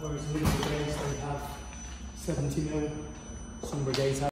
whereas in other brigades they have 70 mil, some brigades have